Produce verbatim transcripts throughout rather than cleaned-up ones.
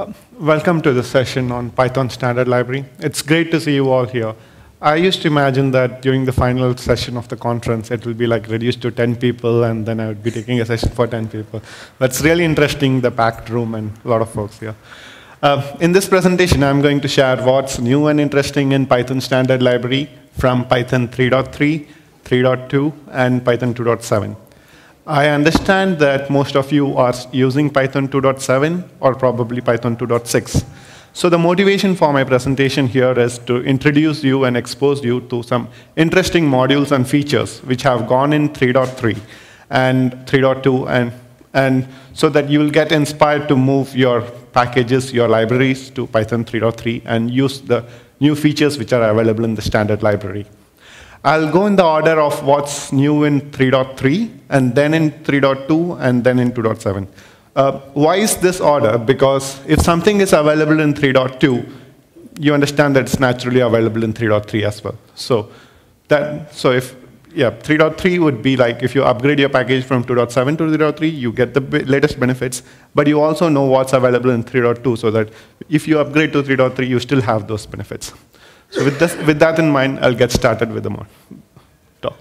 Uh, welcome to this session on Python Standard Library. It's great to see you all here. I used to imagine that during the final session of the conference, it will be like reduced to ten people, and then I would be taking a session for ten people. That's really interesting, the packed room and a lot of folks here. Uh, in this presentation, I'm going to share what's new and interesting in Python Standard Library from Python three point three, three point two, and Python two point seven. I understand that most of you are using Python two point seven or probably Python two point six. So the motivation for my presentation here is to introduce you and expose you to some interesting modules and features which have gone in three point three and three point two, and, and so that you will get inspired to move your packages, your libraries to Python three point three and use the new features which are available in the standard library. I'll go in the order of what's new in three point three, and then in three point two, and then in two point seven. Uh, why is this order? Because if something is available in three point two, you understand that it's naturally available in three point three as well. So, that, so if, yeah, three point three would be like if you upgrade your package from two point seven to three point three, you get the latest benefits, but you also know what's available in three point two, so that if you upgrade to three point three, you still have those benefits. So with, this, with that in mind, I'll get started with the more talk.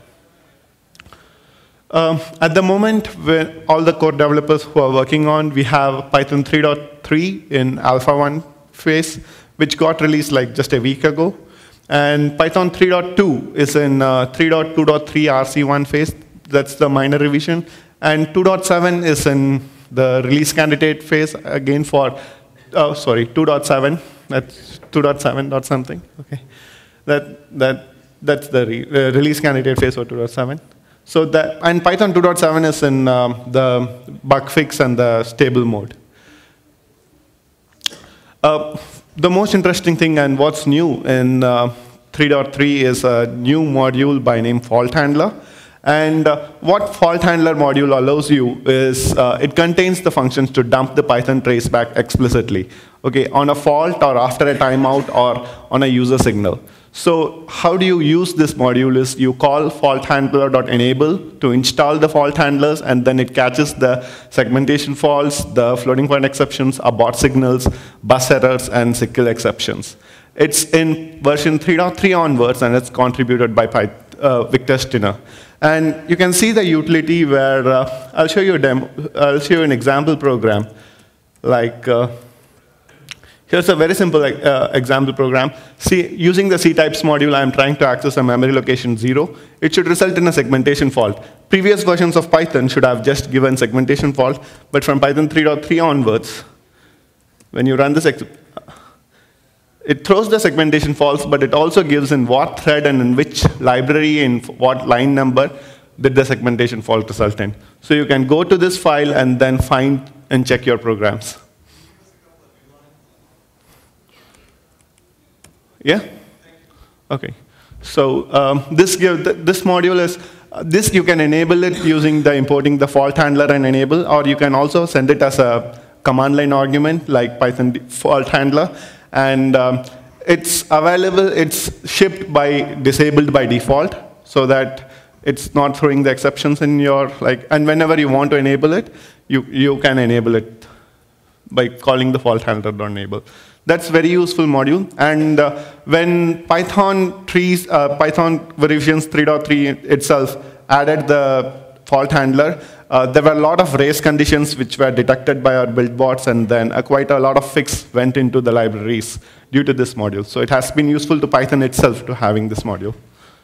Um, at the moment, when all the core developers who are working on, we have Python three point three in alpha one phase, which got released like just a week ago. And Python three point two is in uh, three point two point three R C one phase. That's the minor revision. And two point seven is in the release candidate phase, again for, oh, sorry, two point seven. That's two point seven dot something. Okay, that that that's the re, uh, release candidate phase for two point seven. So that, and Python two point seven is in um, the bug fix and the stable mode. Uh, the most interesting thing and what's new in uh, three point three is a new module by name fault handler. And uh, what fault handler module allows you is uh, it contains the functions to dump the Python traceback explicitly, okay, on a fault or after a timeout or on a user signal. So how do you use this module is you call fault handler.enable to install the fault handlers, and then it catches the segmentation faults, the floating point exceptions, abort signals, bus errors, and S Q L exceptions. It's in version three point three onwards, and it's contributed by Python, uh, Victor Stinner. And you can see the utility where uh, I'll show you a demo. I'll show you an example program. Like uh, here's a very simple uh, example program. See, using the ctypes module, I'm trying to access a memory location zero. It should result in a segmentation fault. Previous versions of Python should have just given segmentation fault, but from Python three point three onwards, when you run this, it throws the segmentation faults, but it also gives in what thread and in which library and what line number did the segmentation fault result in. So you can go to this file and then find and check your programs. Yeah? Okay. So um, this, give, this module is, uh, this you can enable it using the importing the fault handler and enable, or you can also send it as a command line argument like Python fault handler. And um, it's available, it's shipped by disabled by default, so that it's not throwing the exceptions in your, like, and whenever you want to enable it, you, you can enable it by calling the fault handler.enable. That's very useful module. And uh, when Python trees, uh, Python revisions three point three itself added the fault handler, Uh, there were a lot of race conditions which were detected by our build bots, and then uh, quite a lot of fix went into the libraries due to this module. So it has been useful to Python itself to having this module.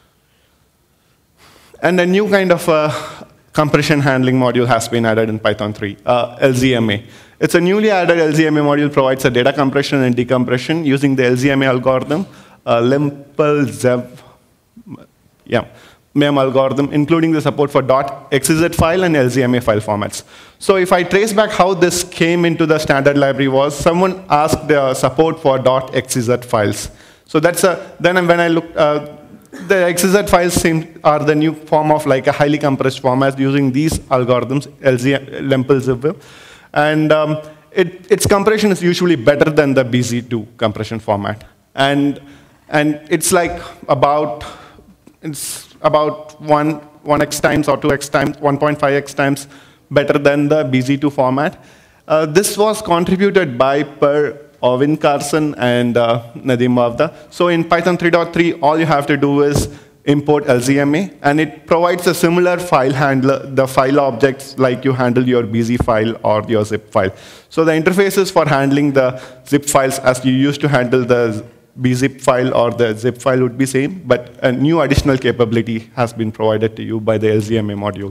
And a new kind of uh, compression handling module has been added in Python three, uh, L Z M A. It's a newly added L Z M A module, provides a data compression and decompression using the L Z M A algorithm, uh, Limpel-Zev, yeah. M E M algorithm, including the support for .xz file and L Z M A file formats. So if I trace back how this came into the standard library was, someone asked the support for .xz files. So that's a, then when I looked, uh, the xz files seem, are the new form of like a highly compressed format using these algorithms, L Z, Limpel-Zev. And um, it, its compression is usually better than the B Z two compression format. And, and it's like about, it's about one, one x times or two x times, one point five x times better than the B Z two format. Uh, this was contributed by Per Ovin Carson and uh, Nadeem Bavda. So in Python three point three, all you have to do is import L Z M A, and it provides a similar file handler, the file objects like you handle your B Z file or your zip file. So the interfaces for handling the zip files as you used to handle the B zip file or the zip file would be same, but a new additional capability has been provided to you by the L Z M A module.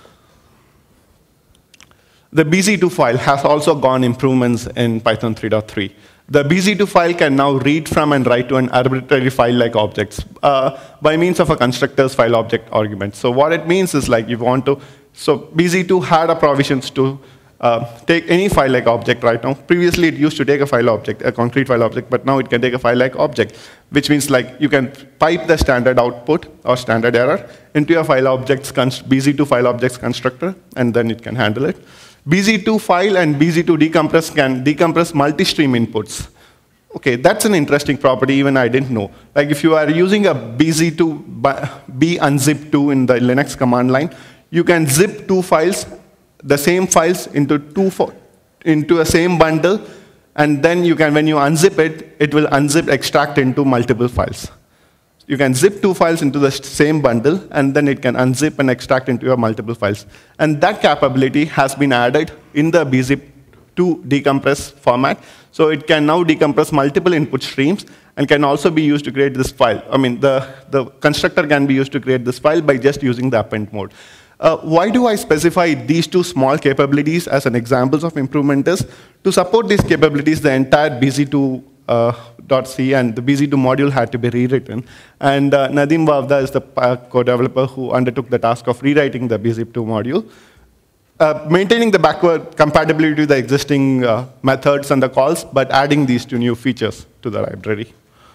The B Z two file has also gone improvements in Python three point three. The B Z two file can now read from and write to an arbitrary file-like objects uh, by means of a constructor's file object argument. So what it means is like you want to, so B Z two had a provisions to uh, take any file-like object right now. Previously it used to take a file object, a concrete file object, but now it can take a file-like object, which means like you can pipe the standard output or standard error into a file object's B Z two file objects constructor, and then it can handle it. B Z two file and B Z two decompress can decompress multi-stream inputs. Okay, that's an interesting property even I didn't know. Like if you are using a B Z two, B unzip two in the Linux command line, you can zip two files, the same files into two into a same bundle, and then you can, when you unzip it, it will unzip extract into multiple files. You can zip two files into the same bundle, and then it can unzip and extract into your multiple files. And that capability has been added in the B zip two decompress format. So it can now decompress multiple input streams and can also be used to create this file. I mean, the, the constructor can be used to create this file by just using the append mode. Uh, why do I specify these two small capabilities as an examples of improvement is to support these capabilities, the entire B Z two Uh, .c and the B Z two module had to be rewritten. And uh, Nadeem Bavda is the co-developer who undertook the task of rewriting the B Z two module, uh, maintaining the backward compatibility to the existing uh, methods and the calls, but adding these two new features to the library.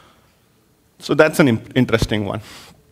So that's an interesting one.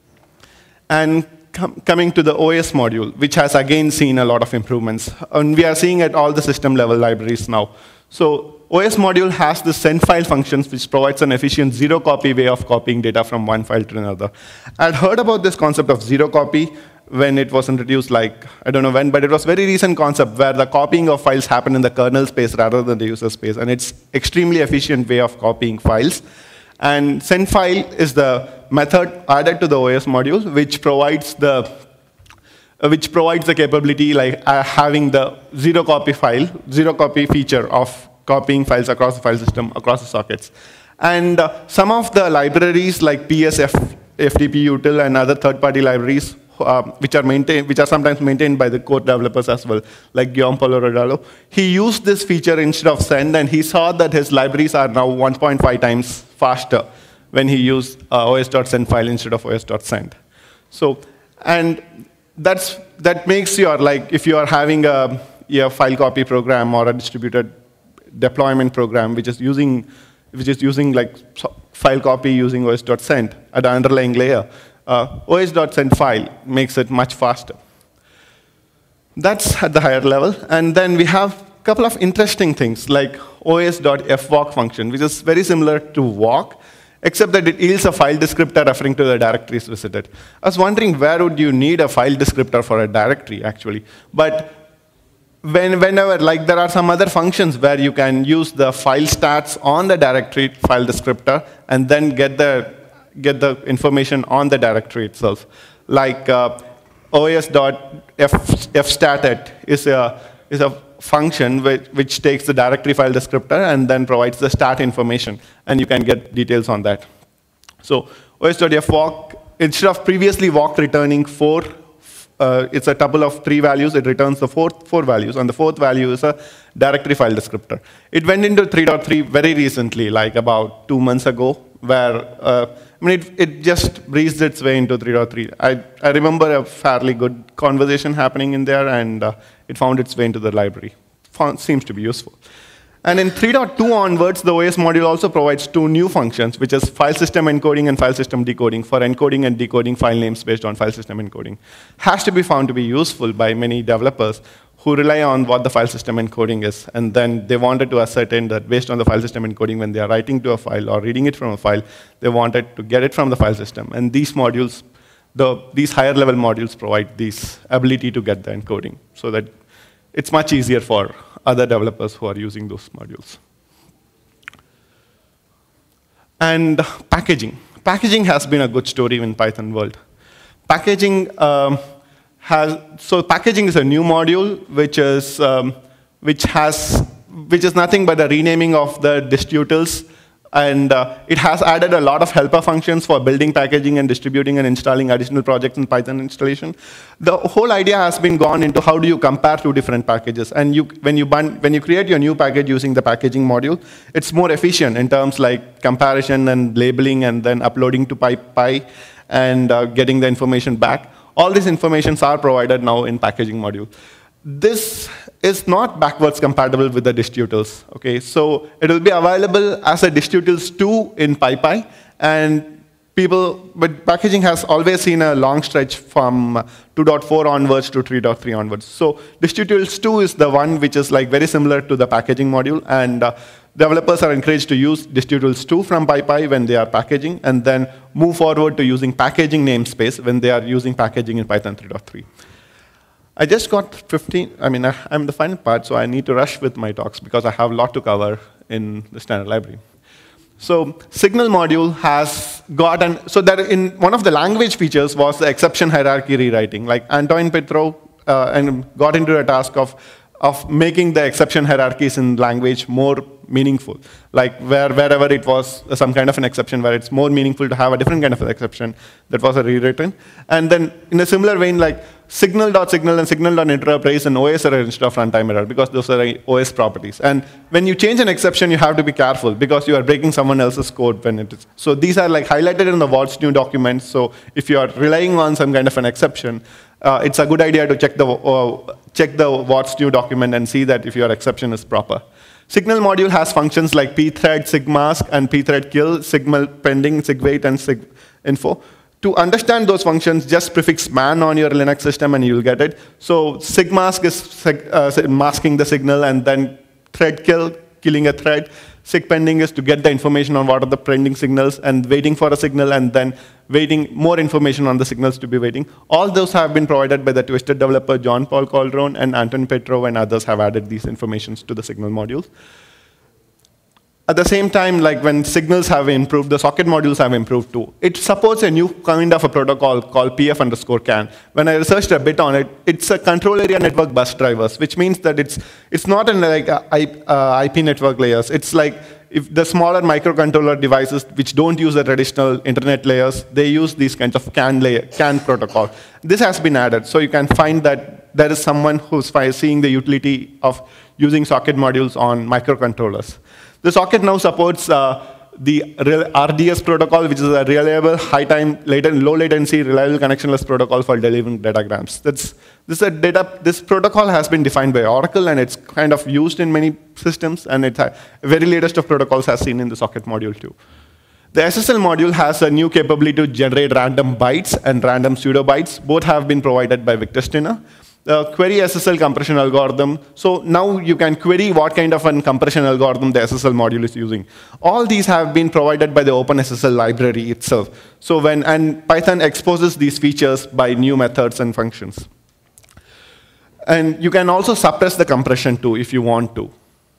And com coming to the O S module, which has again seen a lot of improvements. And we are seeing at all the system level libraries now. So O S module has the send file functions, which provides an efficient zero copy way of copying data from one file to another. I'd heard about this concept of zero copy when it was introduced, like, I don't know when, but it was a very recent concept where the copying of files happen in the kernel space rather than the user space, and it's extremely efficient way of copying files. And send file is the method added to the O S module, which provides the uh, which provides the capability like uh, having the zero copy file, zero copy feature of copying files across the file system, across the sockets. And uh, some of the libraries like P S F, F T P util and other third-party libraries uh, which are maintained, which are sometimes maintained by the core developers as well, like Guillaume Polo-Rodalo, he used this feature instead of send, and he saw that his libraries are now one point five times faster when he used uh, O S.send file instead of O S.send. So, and that's, that makes your, like, if you are having a, a file copy program or a distributed deployment program which is using, which is using like file copy using O S.send at the underlying layer, uh, O S.send file makes it much faster. That's at the higher level. And then we have a couple of interesting things like O S.fwalk function, which is very similar to walk, except that it yields a file descriptor referring to the directories visited. I was wondering where would you need a file descriptor for a directory, actually. But when, whenever, like there are some other functions where you can use the file stats on the directory file descriptor and then get the, get the information on the directory itself. Like uh, os.fstatit is a, is a function which, which takes the directory file descriptor and then provides the stat information, and you can get details on that. So os.fwalk, instead of previously walk returning four, uh, it's a tuple of three values, it returns the fourth, four values, and the fourth value is a directory file descriptor. It went into three point three very recently, like about two months ago, where uh, I mean, it, it just breezed its way into three point three. I, I remember a fairly good conversation happening in there, and uh, it found its way into the library. Found, seems to be useful. And in three point two onwards, the O S module also provides two new functions, which is file system encoding and file system decoding for encoding and decoding file names based on file system encoding. Has to be found to be useful by many developers who rely on what the file system encoding is, and then they wanted to ascertain that based on the file system encoding, when they are writing to a file or reading it from a file, they wanted to get it from the file system. And these modules, the, these higher level modules provide this ability to get the encoding, so that it's much easier for other developers who are using those modules. And packaging. Packaging has been a good story in Python world. Packaging um, has, so packaging is a new module which is, um, which has, which is nothing but a renaming of the distills. And uh, it has added a lot of helper functions for building packaging and distributing and installing additional projects in Python installation. The whole idea has been gone into how do you compare two different packages. And you, when, you bun when you create your new package using the packaging module, it's more efficient in terms like comparison and labeling and then uploading to PyPy and uh, getting the information back. All these informations are provided now in packaging module. This is not backwards compatible with the distills. Okay, so it will be available as a distills two in PyPy, and people, but packaging has always seen a long stretch from two point four onwards to three point three onwards. So distills two is the one which is like very similar to the packaging module, and uh, developers are encouraged to use distills two from PyPy when they are packaging, and then move forward to using packaging namespace when they are using packaging in Python three point three. I just got fifteen, I mean, I, I'm the final part, so I need to rush with my talks because I have a lot to cover in the standard library. So signal module has got an, so that in one of the language features was the exception hierarchy rewriting. Like Antoine Petro uh, and got into a task of, of making the exception hierarchies in language more meaningful. Like where, wherever it was some kind of an exception where it's more meaningful to have a different kind of an exception, that was a rewritten. And then in a similar vein, like signal.signal and signal.interrupt raise an O S error instead of runtime error because those are O S properties. And when you change an exception, you have to be careful because you are breaking someone else's code when it is. So these are like highlighted in the what's new documents. So if you are relying on some kind of an exception, uh, it's a good idea to check the, uh, check the what's new document and see that if your exception is proper. Signal module has functions like pthread, sigmask, and pthread kill, signal pending, sigwait, and siginfo. To understand those functions, just prefix man on your Linux system and you'll get it. So sigmask is sig uh, masking the signal, and then thread kill, killing a thread. Sig pending is to get the information on what are the pending signals and waiting for a signal, and then waiting more information on the signals to be waiting. All those have been provided by the Twisted developer John Paul Calderon, and Anton Petro and others have added these informations to the signal modules. At the same time, like when signals have improved, the socket modules have improved too. It supports a new kind of a protocol called P F underscore can. When I researched a bit on it, it's a control area network bus drivers, which means that it's, it's not in like a, uh, I P network layers. It's like if the smaller microcontroller devices which don't use the traditional internet layers, they use these kinds of CAN, layer, CAN protocol. This has been added, so you can find that there is someone who's seeing the utility of using socket modules on microcontrollers. The socket now supports uh, the R D S protocol, which is a reliable, high-time, latent, low-latency, reliable connectionless protocol for delivering datagrams. That's, this, a data, this protocol has been defined by Oracle, and it's kind of used in many systems, and it's a very latest of protocols as seen in the socket module too. The S S L module has a new capability to generate random bytes and random pseudo bytes. Both have been provided by Victor Stinner. The query S S L compression algorithm. So now you can query what kind of a compression algorithm the S S L module is using. All these have been provided by the OpenSSL library itself. So when, and Python exposes these features by new methods and functions. And you can also suppress the compression too if you want to.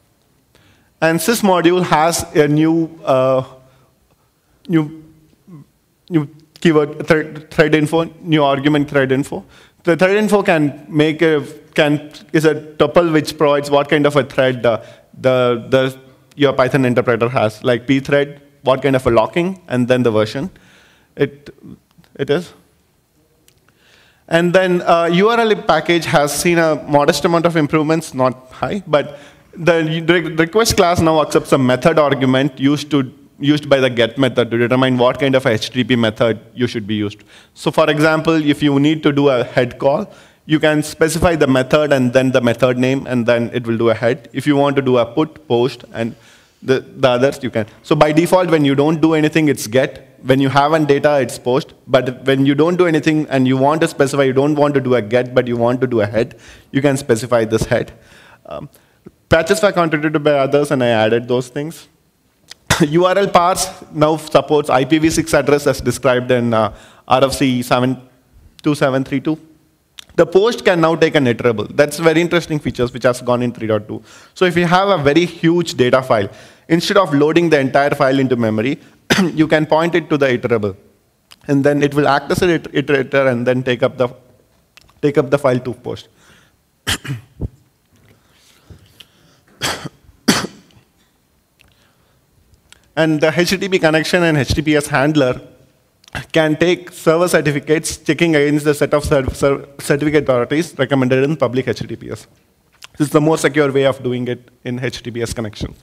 And sys module has a new, uh, new, new keyword thread, thread info, new argument thread info. The thread info can make a, can, is a tuple which provides what kind of a thread uh, the, the, your Python interpreter has, like pthread, what kind of a locking, and then the version. It, it is. And then uh, U R L package has seen a modest amount of improvements, not high, but the request class now accepts a method argument used to used by the get method to determine what kind of a H T T P method you should be used. So for example, if you need to do a head call, you can specify the method and then the method name, and then it will do a head. If you want to do a put, post, and the, the others, you can. So by default, when you don't do anything, it's get. When you have an data, it's post. But when you don't do anything and you want to specify, you don't want to do a get, but you want to do a head, you can specify this head. Um, patches were contributed by others, and I added those things. U R L parse now supports I P v six address as described in uh, R F C seven two seven three two. The post can now take an iterable. That's very interesting features which has gone in three point two. So if you have a very huge data file, instead of loading the entire file into memory, you can point it to the iterable. And then it will act as an iterator and then take up the, take up the file to post. And the H T T P connection and H T T P S handler can take server certificates checking against the set of certificate authorities recommended in public H T T P S. This is the most secure way of doing it in H T T P S connections.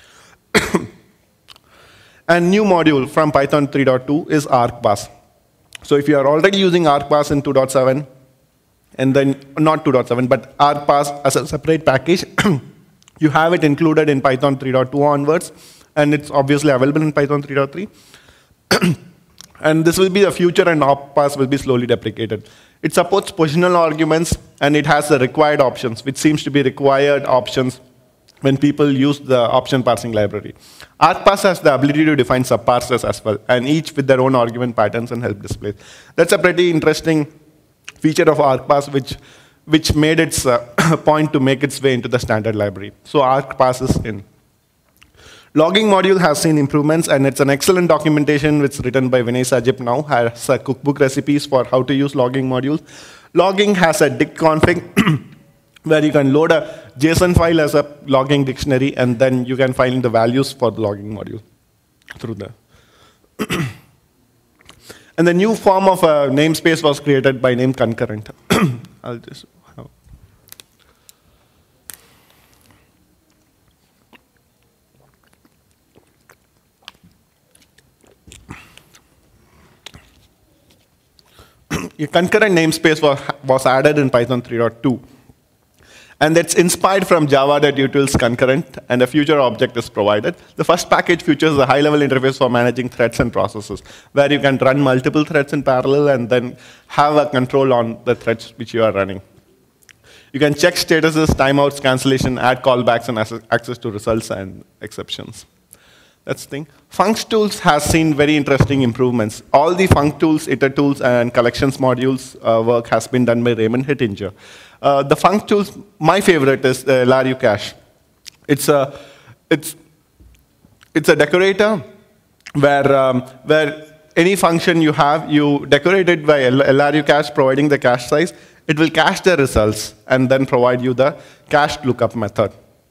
And new module from Python three point two is argparse. So if you are already using argparse in two point seven, and then not two point seven, but argparse as a separate package, you have it included in Python three point two onwards, and it's obviously available in Python three point three. And this will be the future, and argparse will be slowly deprecated. It supports positional arguments, and it has the required options, which seems to be required options when people use the option parsing library. Argparse has the ability to define subparsers as well, and each with their own argument patterns and help displays. That's a pretty interesting feature of argparse, which, which made its uh, point to make its way into the standard library. So argparse is in. Logging module has seen improvements, and it's an excellent documentation which is written by Vinay Sajip now, has a cookbook recipes for how to use logging modules. Logging has a dict config where you can load a JSON file as a logging dictionary, and then you can find the values for the logging module through the. And the new form of a namespace was created by name concurrent. I'll just. A concurrent namespace was, was added in Python three point two. And it's inspired from java.utils concurrent, and a future object is provided. The first package features a high-level interface for managing threads and processes, where you can run multiple threads in parallel and then have a control on the threads which you are running. You can check statuses, timeouts, cancellation, add callbacks, and access to results and exceptions. That's the thing. Func tools has seen very interesting improvements. All the func tools, iter tools, and collections modules uh, work has been done by Raymond Hittinger. Uh, the func tools, my favorite is uh, L R U cache. It's a, it's, it's a decorator where, um, where any function you have, you decorate it by L R U cache, providing the cache size. It will cache the results and then provide you the cached lookup method.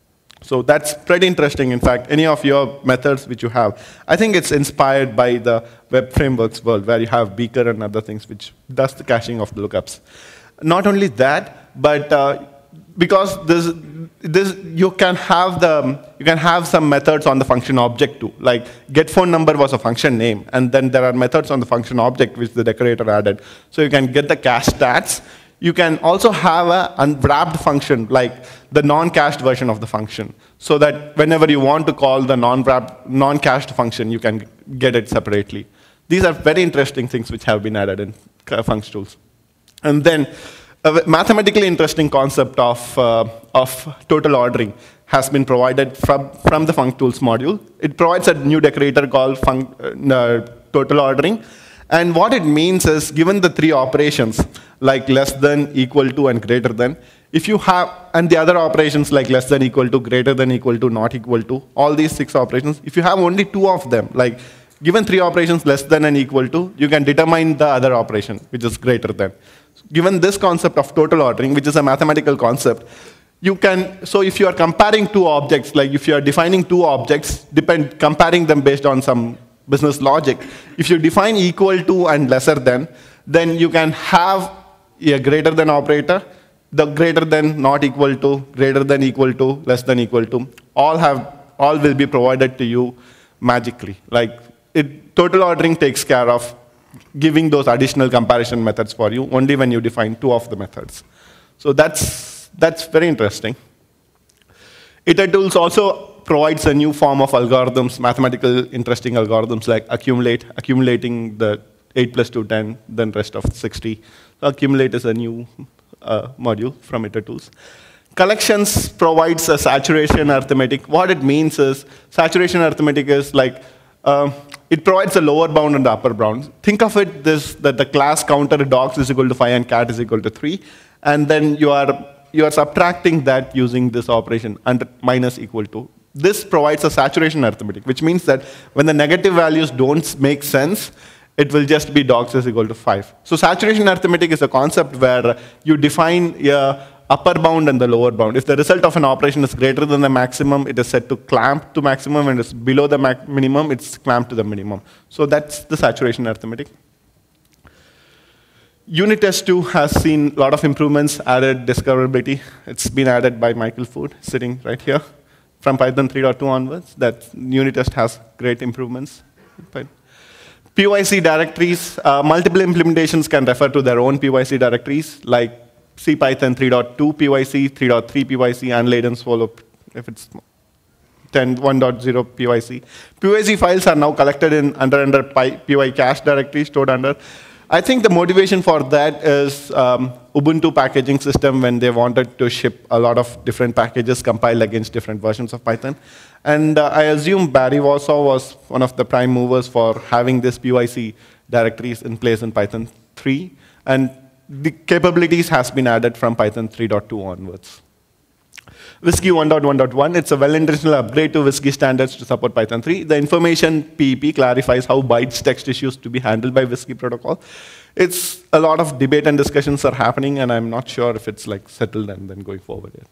So that's pretty interesting. In fact, any of your methods which you have, I think it's inspired by the web frameworks world, where you have Beaker and other things which does the caching of the lookups. Not only that, but uh, because this, this, you can have the, you can have some methods on the function object too. Like get phone number was a function name, and then there are methods on the function object which the decorator added. So you can get the cache stats. You can also have an unwrapped function, like the non-cached version of the function, so that whenever you want to call the non-wrapped, non-cached function, you can get it separately. These are very interesting things which have been added in func tools. And then a mathematically interesting concept of, uh, of total ordering has been provided from, from the func tools module. It provides a new decorator called func, uh, total ordering. And what it means is, given the three operations, like less than, equal to, and greater than, if you have, and the other operations like less than, equal to, greater than, equal to, not equal to, all these six operations, if you have only two of them, like given three operations less than and equal to, you can determine the other operation, which is greater than. Given this concept of total ordering, which is a mathematical concept, you can, so if you are comparing two objects, like if you are defining two objects, depend, comparing them based on some business logic, if you define equal to and lesser than, then you can have a greater than operator, the greater than, not equal to, greater than, equal to, less than, equal to, all have, all will be provided to you magically. Like it, total ordering takes care of giving those additional comparison methods for you only when you define two of the methods. So that's, that's very interesting. Iter tools also provides a new form of algorithms, mathematical interesting algorithms like accumulate, accumulating the eight plus two, ten, then rest of sixty. So accumulate is a new uh, module from Iter tools. Collections provides a saturation arithmetic. What it means is, saturation arithmetic is like, uh, it provides a lower bound and the upper bound. Think of it this, that the class counter dogs is equal to five and cat is equal to three. And then you are, you are subtracting that using this operation, and minus equal to. This provides a saturation arithmetic, which means that when the negative values don't make sense, it will just be dogs is equal to five. So saturation arithmetic is a concept where you define a upper bound and the lower bound. If the result of an operation is greater than the maximum, it is set to clamp to maximum, and it's below the minimum, it's clamped to the minimum. So that's the saturation arithmetic. Unit test two has seen a lot of improvements, added discoverability. It's been added by Michael Food, sitting right here. From Python three point two onwards, that unit test has great improvements. P Y C directories, uh, multiple implementations can refer to their own P Y C directories, like CPython three point two P Y C, three point three P Y C, and Leiden Swallow if it's ten, one point zero P Y C. P Y C files are now collected in under under P Y cache directory stored under. I think the motivation for that is um, Ubuntu packaging system when they wanted to ship a lot of different packages compiled against different versions of Python. And uh, I assume Barry Warsaw was one of the prime movers for having this P Y C directories in place in Python three. And the capabilities has been added from Python three point two onwards. Whiskey one point one point one, it's a well-intentional upgrade to Whiskey standards to support Python three. The information P E P clarifies how bytes text issues to be handled by Whiskey protocol. It's a lot of debate and discussions are happening, and I'm not sure if it's like settled and then going forward yet.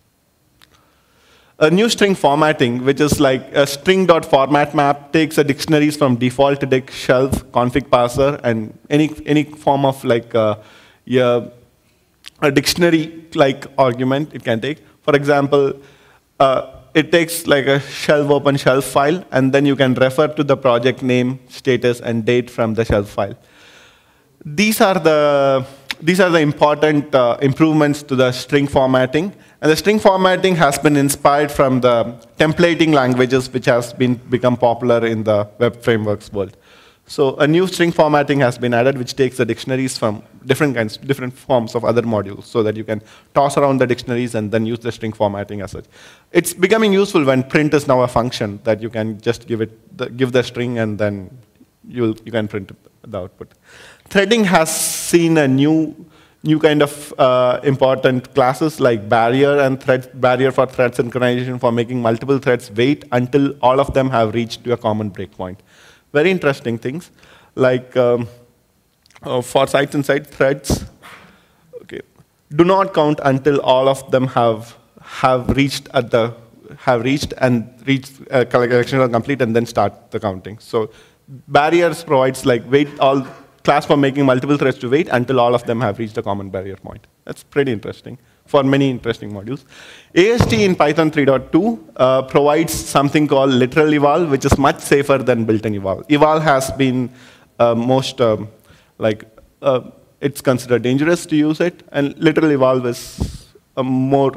A new string formatting, which is like a string.format map, takes the dictionaries from default dict, shelf, config parser, and any, any form of like uh, yeah, a dictionary-like argument it can take. For example, uh, it takes like a shelf open shelf file, and then you can refer to the project name, status, and date from the shelf file. These are the, these are the important uh, improvements to the string formatting. And the string formatting has been inspired from the templating languages, which has been become popular in the web frameworks world. So a new string formatting has been added, which takes the dictionaries from different kinds, different forms of other modules, so that you can toss around the dictionaries and then use the string formatting as such. It's becoming useful when print is now a function that you can just give it, the, give the string, and then you'll, you can print the output. Threading has seen a new, new kind of uh, important classes like barrier and thread, barrier for thread synchronization for making multiple threads wait until all of them have reached to a common breakpoint. Very interesting things, like um, uh, for side-and-side threads, okay, do not count until all of them have have reached at the have reached and reached uh, collection are complete, and then start the counting. So barriers provides like wait all class for making multiple threads to wait until all of them have reached a common barrier point. That's pretty interesting for many interesting modules. A S T in Python three point two uh, provides something called literal eval, which is much safer than built-in eval. Eval has been uh, most, um, like, uh, it's considered dangerous to use it, and literal eval is a more,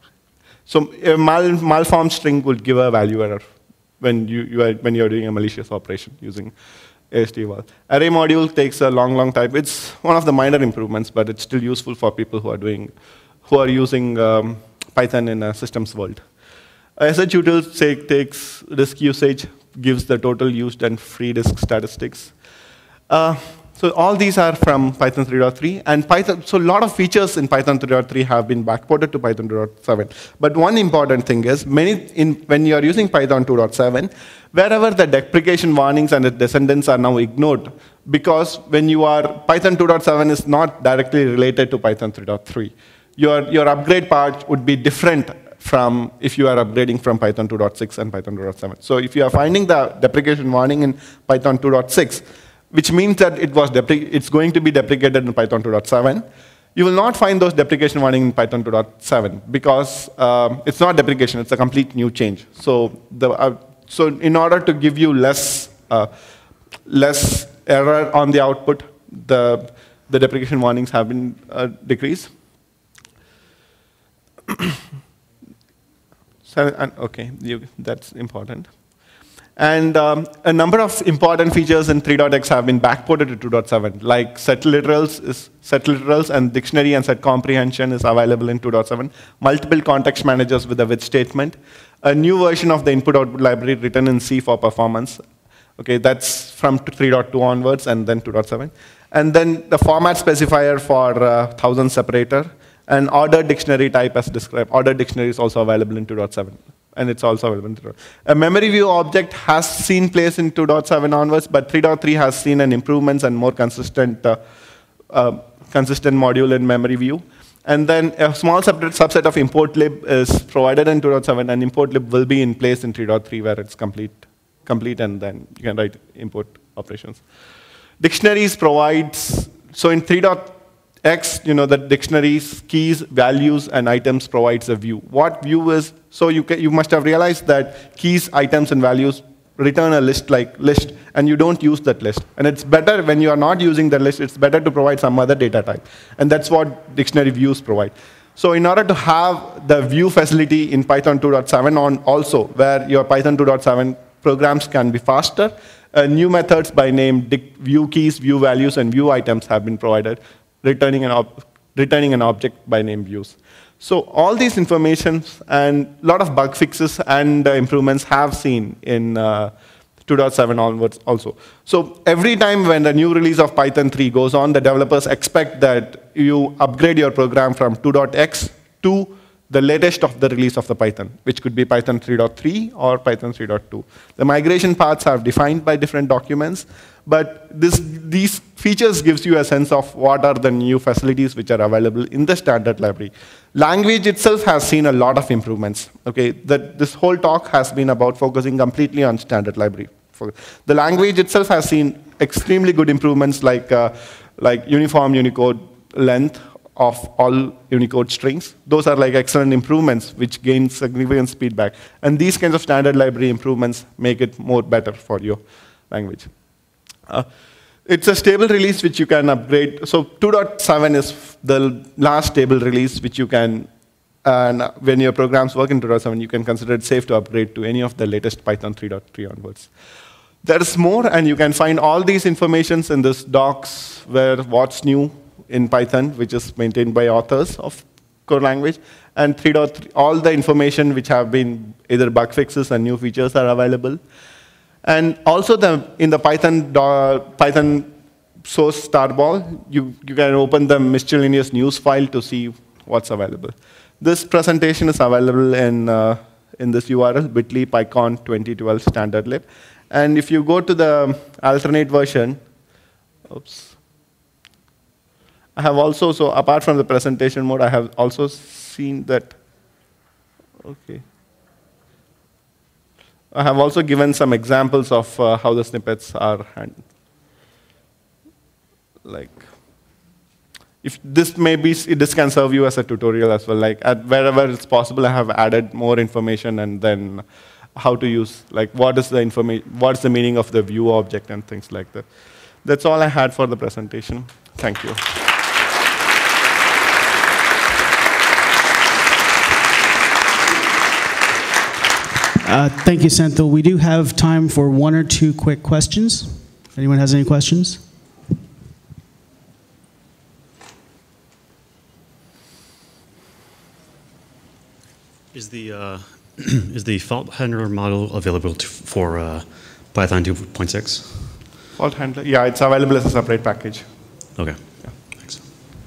so a mal malformed string would give a value error when, you, you are, when you're doing a malicious operation using A S T eval. Array module takes a long, long time. It's one of the minor improvements, but it's still useful for people who are doing who are using um, Python in a systems world. S H util say, takes disk usage, gives the total used and free disk statistics. Uh, so all these are from Python three point three, and Python. So a lot of features in Python three point three have been backported to Python two point seven. But one important thing is, many in, when you are using Python two point seven, wherever the deprecation warnings and the descendants are now ignored, because when you are Python two point seven is not directly related to Python three point three. Your, your upgrade part would be different from if you are upgrading from Python two point six and Python two point seven. So if you are finding the deprecation warning in Python two point six, which means that it was it's going to be deprecated in Python two point seven, you will not find those deprecation warnings in Python two point seven because um, it's not deprecation, it's a complete new change. So, the, uh, so in order to give you less, uh, less error on the output, the, the deprecation warnings have been uh, decreased. So, and, okay, you, that's important. And um, a number of important features in three point x have been backported to two point seven, like set literals, is, set literals and dictionary and set comprehension is available in two point seven. Multiple context managers with a with statement. A new version of the input-output library written in C for performance. Okay, that's from three point two onwards, and then two point seven. And then the format specifier for uh, thousand separator, and ordered dictionary type as described. Ordered dictionary is also available in two point seven. And it's also available in three point seven. A memory view object has seen place in two point seven onwards, but three point three has seen an improvements and more consistent, uh, uh, consistent module in memory view. And then a small separate subset of import lib is provided in two point seven, and import lib will be in place in three point three where it's complete, complete, and then you can write import operations. Dictionaries provides, so in three point X, you know, the dictionaries, keys, values, and items provides a view. What view is, so you, can, you must have realized that keys, items, and values return a list like list, and you don't use that list. And it's better when you are not using the list, it's better to provide some other data type. And that's what dictionary views provide. So in order to have the view facility in Python two point seven on also, where your Python two point seven programs can be faster, uh, new methods by name view keys, view values, and view items have been provided, returning an, ob returning an object by name views. So all these informations and a lot of bug fixes and uh, improvements have seen in uh, two point seven onwards also. So every time when the new release of Python three goes on, the developers expect that you upgrade your program from two point X to the latest of the release of the Python, which could be Python three point three or Python three point two. The migration paths are defined by different documents, but this, these features gives you a sense of what are the new facilities which are available in the standard library. Language itself has seen a lot of improvements. Okay, that this whole talk has been about focusing completely on standard library. The language itself has seen extremely good improvements like, uh, like uniform Unicode length of all Unicode strings. Those are like excellent improvements which gain significant feedback. And these kinds of standard library improvements make it more better for your language. Uh, it's a stable release which you can upgrade. So two point seven is the last stable release which you can, and when your programs work in two point seven, you can consider it safe to upgrade to any of the latest Python three point three onwards. There's more, and you can find all these informations in this docs where what's new in Python, which is maintained by authors of core language, and three point three, all the information which have been either bug fixes and new features are available. And also the, in the Python, uh, Python source tarball, you, you can open the miscellaneous news file to see what's available. This presentation is available in, uh, in this U R L, bit dot L Y PyCon twenty twelve standard lib. And if you go to the alternate version, oops. I have also, so apart from the presentation mode, I have also seen that, okay. I have also given some examples of uh, how the snippets are handled. Like, if this may be, this can serve you as a tutorial as well. Like, at wherever it's possible, I have added more information and then how to use, like, what is the information, what's the meaning of the view object and things like that. That's all I had for the presentation. Thank you. Uh, thank you, Senthil. We do have time for one or two quick questions. If anyone has any questions? Is the uh, is the fault handler model available to, for uh, Python two point six? Fault handler, yeah, it's available as a separate package. Okay. Yeah. Thanks.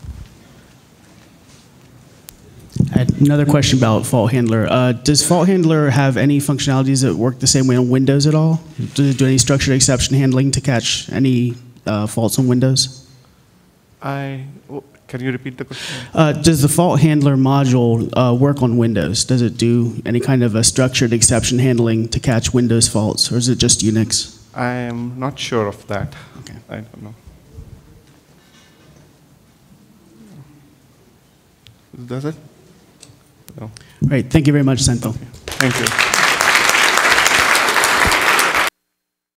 I had another question about fault handler. Uh, does fault handler have any functionalities that work the same way on Windows at all? Does it do any structured exception handling to catch any uh, faults on Windows? I, oh, can you repeat the question? Uh, does the fault handler module uh, work on Windows? Does it do any kind of a structured exception handling to catch Windows faults, or is it just Unix? I am not sure of that. Okay. I don't know. Does it? No. Right. Thank you very much, Senthil. Okay. Thank you.